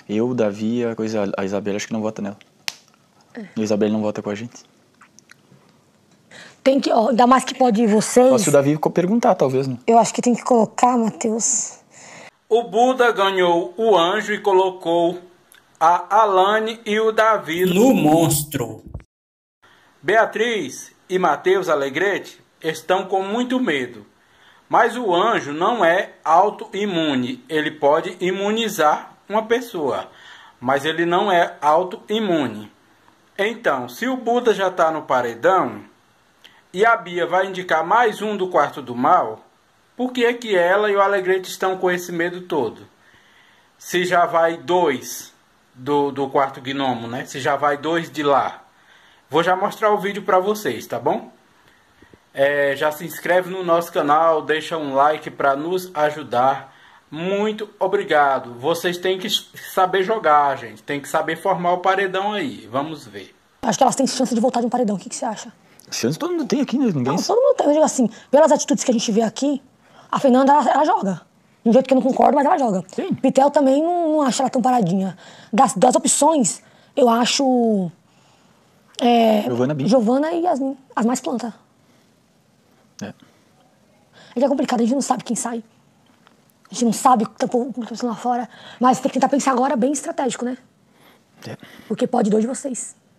Eu, o Davi e a Isabela, acho que não vota nela. A Isabela não vota com a gente. Tem que, ó, ainda mais que pode ir vocês. Só se o Davi perguntar, talvez, né? Eu acho que tem que colocar, Matheus. O Buda ganhou o anjo e colocou a Alane e o Davi no monstro. Beatriz e Matheus Alegrete estão com muito medo. Mas o anjo não é autoimune. Ele pode imunizar uma pessoa, mas ele não é autoimune. Então, se o Buda já está no paredão e a Bia vai indicar mais um do quarto do mal, por que é que ela e o Alegrete estão com esse medo todo? Se já vai 2 do quarto gnomo, né? Se já vai 2 de lá. Vou já mostrar o vídeo para vocês, tá bom? Já se inscreve no nosso canal, deixa um like para nos ajudar. Muito obrigado. Vocês têm que saber jogar, gente. Tem que saber formar o paredão aí. Vamos ver. Acho que elas têm chance de voltar de um paredão. O que você acha? Chance todo mundo tem aqui, né? Ninguém... Não, todo mundo tem. Eu digo assim, pelas atitudes que a gente vê aqui, a Fernanda, ela joga. De um jeito que eu não concordo, mas ela joga. Sim. Pitel também não acho ela tão paradinha. Das opções, eu acho... Giovana e Yasmin, as mais plantas. É que é complicado, a gente não sabe quem sai. A gente não sabe o que tá lá fora. Mas tem que tentar pensar agora bem estratégico, né? Porque pode 2 de vocês.